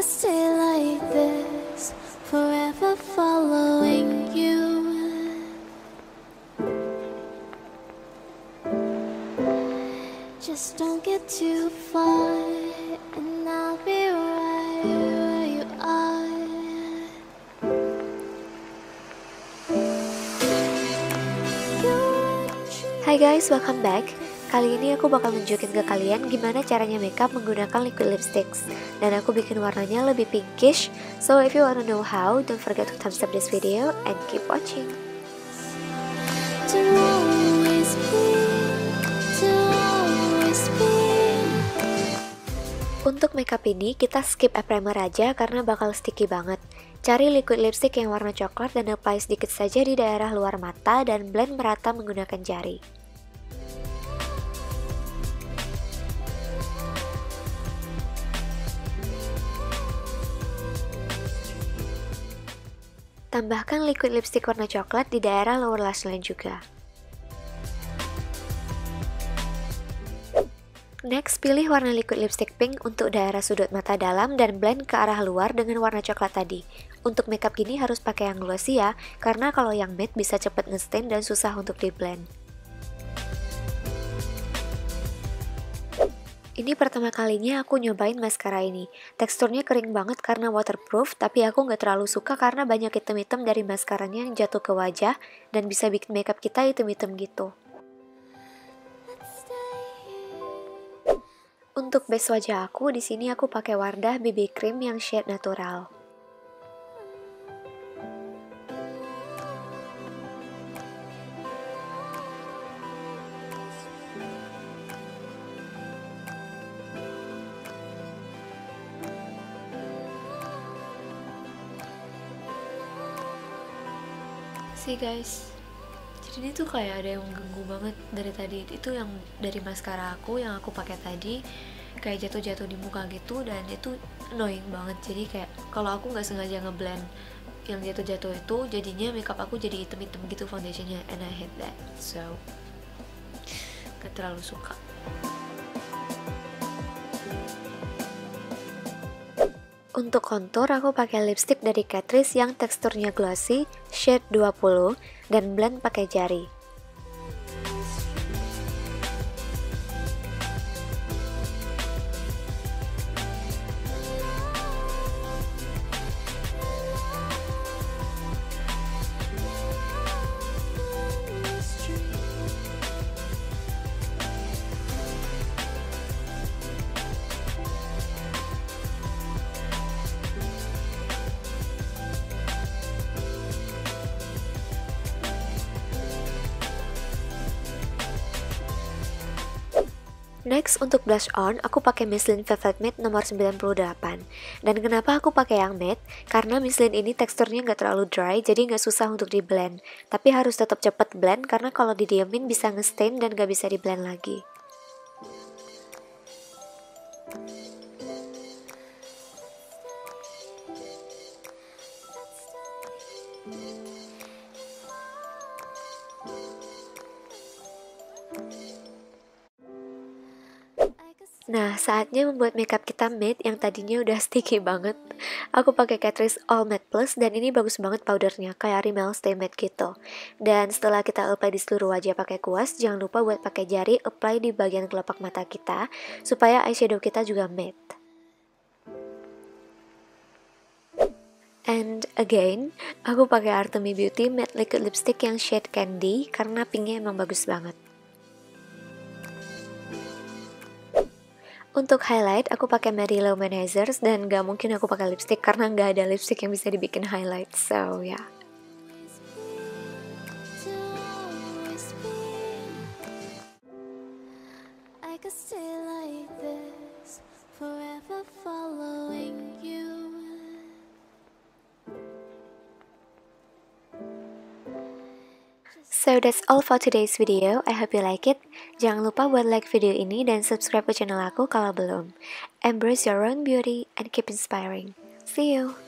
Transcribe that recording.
stay like this, forever following you. Just don't get too far, and I'll be right where you are. Hai guys, welcome back. Kali ini aku bakal nunjukin ke kalian gimana caranya makeup menggunakan liquid lipsticks. Dan aku bikin warnanya lebih pinkish. So if you wanna know how, don't forget to thumbs up this video and keep watching. To always be. Untuk makeup ini, kita skip eye primer aja karena bakal sticky banget. Cari liquid lipstick yang warna coklat dan apply sedikit saja di daerah luar mata dan blend merata menggunakan jari. Tambahkan liquid lipstick warna coklat di daerah lower lash line juga. Next, pilih warna liquid lipstick pink untuk daerah sudut mata dalam dan blend ke arah luar dengan warna coklat tadi. Untuk makeup gini harus pakai yang glossy ya, karena kalau yang matte bisa cepet nge-stain dan susah untuk di blend. Ini pertama kalinya aku nyobain maskara ini. Teksturnya kering banget karena waterproof, tapi aku nggak terlalu suka karena banyak item-item dari maskaranya yang jatuh ke wajah dan bisa bikin makeup kita item-item gitu. Untuk base wajah aku, di sini aku pakai Wardah BB Cream yang shade natural. Sih guys, jadi ini tuh kayak ada yang ganggu banget dari tadi. Itu yang dari maskara aku yang aku pakai tadi kayak jatuh-jatuh di muka gitu, dan itu annoying banget. Jadi kayak kalau aku nggak sengaja ngeblend yang jatuh-jatuh itu, jadinya makeup aku jadi hitam-hitam gitu foundationnya, and I hate that. So gak terlalu suka. Untuk contour, aku pakai lipstick dari Catrice yang teksturnya glossy, shade 20, dan blend pakai jari. Next, untuk blush on, aku pakai Maybelline Velvet Matte nomor 98. Dan kenapa aku pakai yang matte? Karena Maybelline ini teksturnya nggak terlalu dry, jadi nggak susah untuk di blend. Tapi harus tetap cepet blend, karena kalau didiemin bisa nge-stain dan nggak bisa di blend lagi. Nah, saatnya membuat makeup kita matte yang tadinya udah sticky banget. Aku pakai Catrice All Matte Plus dan ini bagus banget powdernya, kayak Rimmel Stay Matte gitu. Dan setelah kita apply di seluruh wajah pakai kuas, jangan lupa buat pakai jari apply di bagian kelopak mata kita supaya eyeshadow kita juga matte. And again, aku pakai Artemy Beauty Matte Liquid Lipstick yang shade Candy karena pinknya emang bagus banget. Untuk highlight, aku pakai Mary Lou Manizers dan gak mungkin aku pakai lipstick karena gak ada lipstick yang bisa dibikin highlight. So, yeah. I could stay like this, forever following you. So that's all for today's video. I hope you like it. Jangan lupa buat like video ini dan subscribe ke channel aku kalau belum. Embrace your own beauty and keep inspiring. See you!